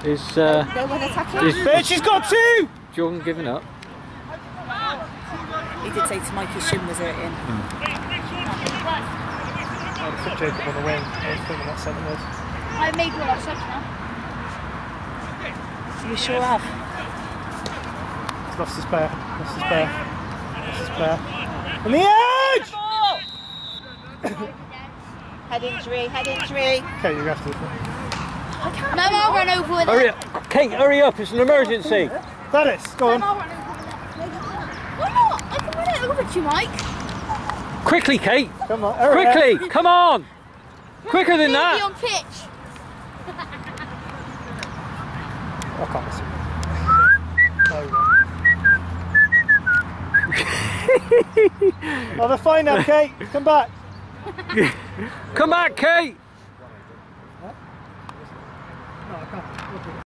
She's got two! Jordan giving up? He did say to Mike his shin was hurting. I'd put Jacob on the wing. I was thinking that centre mid. I made one of subs now. You sure have? He's lost his pair. Lost his pair. Lost his pair. On the edge! Head injury, head injury. Okay, you have to. I can't. No, I'll run over with Hurry it. up. Kate, hurry up, it's an emergency. Gladys, go on. I'll run over with it. Why not? I can run it over to you, Mike. Quickly, Kate. Come on, Quickly, come on. Quicker than Be that. on pitch. I can't see. Oh, they're fine now, Kate. Come back. Come back, Kate. No, I can't.